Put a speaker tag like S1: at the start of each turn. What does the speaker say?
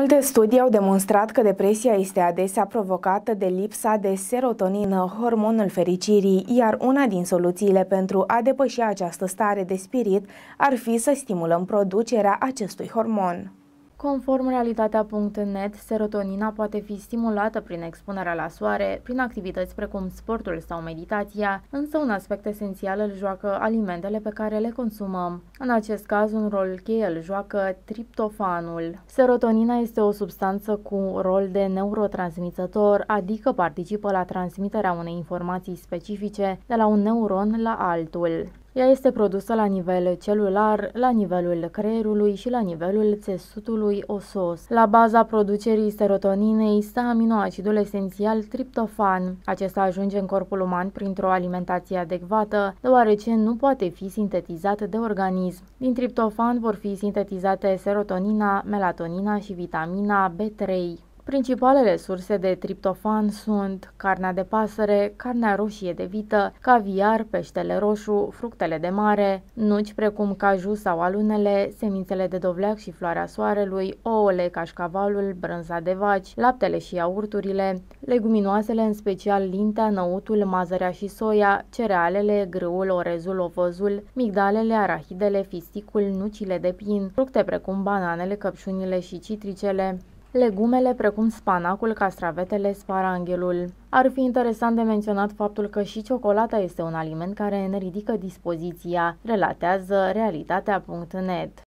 S1: Multe studii au demonstrat că depresia este adesea provocată de lipsa de serotonină, hormonul fericirii, iar una din soluțiile pentru a depăși această stare de spirit ar fi să stimulăm producerea acestui hormon.
S2: Conform realitatea.net, serotonina poate fi stimulată prin expunerea la soare, prin activități precum sportul sau meditația, însă un aspect esențial îl joacă alimentele pe care le consumăm. În acest caz, un rol cheie îl joacă triptofanul. Serotonina este o substanță cu rol de neurotransmițător, adică participă la transmiterea unei informații specifice de la un neuron la altul. Ea este produsă la nivel celular, la nivelul creierului și la nivelul țesutului osos. La baza producerii serotoninei stă aminoacidul esențial triptofan. Acesta ajunge în corpul uman printr-o alimentație adecvată, deoarece nu poate fi sintetizat de organism. Din triptofan vor fi sintetizate serotonina, melatonina și vitamina B3. Principalele surse de triptofan sunt carnea de pasăre, carnea roșie de vită, caviar, peștele roșu, fructele de mare, nuci precum caju sau alunele, semințele de dovleac și floarea soarelui, ouăle, cașcavalul, brânza de vaci, laptele și iaurturile, leguminoasele, în special lintea, năutul, mazărea și soia, cerealele, grâul, orezul, ovăzul, migdalele, arahidele, fisticul, nucile de pin, fructe precum bananele, căpșunile și citricele, legumele precum spanacul, castravetele, sparanghelul. Ar fi interesant de menționat faptul că și ciocolata este un aliment care ne ridică dispoziția, relatează realitatea.net.